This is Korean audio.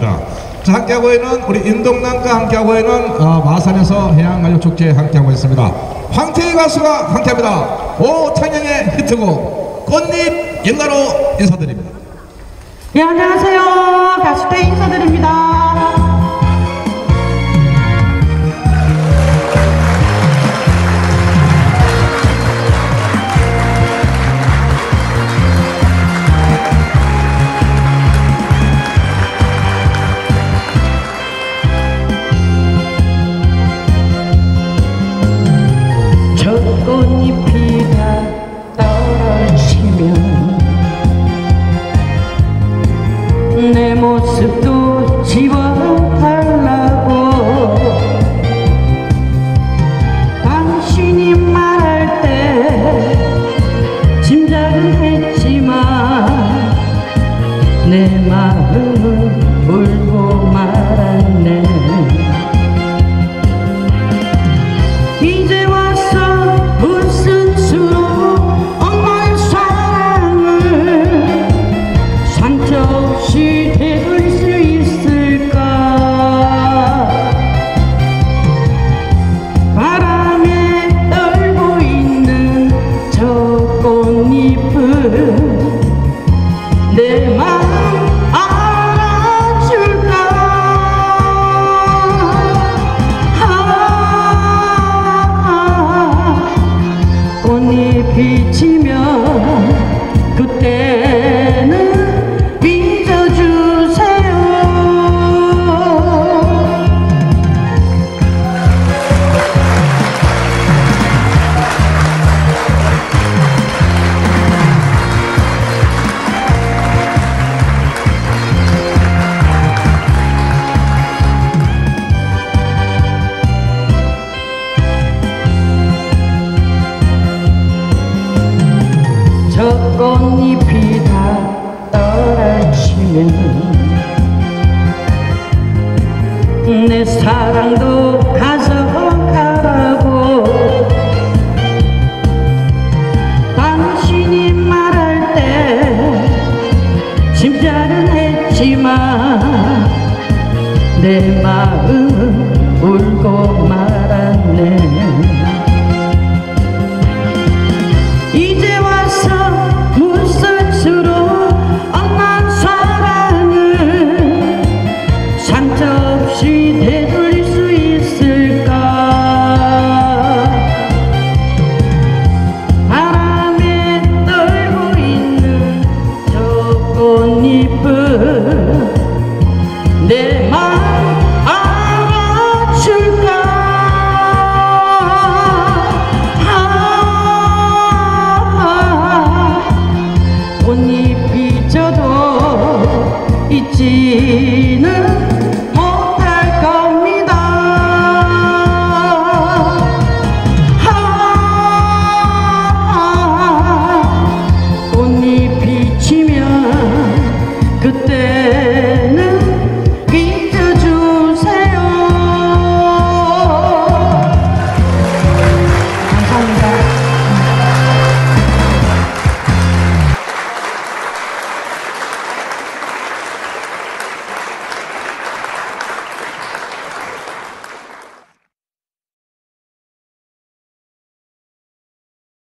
바랍니다. 자, 함께하고 있는 우리 인동남과 함께하고 있는 마산에서 해양가요축제에 함께하고 있습니다. 황태희 가수가 함께합니다. 오창영의 히트곡 꽃잎 연가로 인사드립니다. 네, 안녕하세요. 가수태 인사드립니다. 꽃잎이 다 떨어지면 내 모습도 지워달라고 당신이 말할 때 짐작은 했지만 내 마음은 울고 말았네. 이제 와서 무슨 수로 엄마의 사랑을 상처 없이 되돌릴 수 있을까. 바람에 떨고 있는 저 꽃잎은 내 마음 꽃잎이 지면 그때는 빚어주세요. 저 꽃잎이 다 떨어지면 내 사랑도 가져가라고 당신이 말할 때 짐작은 했지만 내 마음 울고 말았네. 이제 와서 무슨 수로 엄마 사랑을 상처 없이 되돌릴 수 있을까. 바람에 떨고 있는 저 꽃잎은 내 마음 알아줄까. 꽃잎이 져도 잊지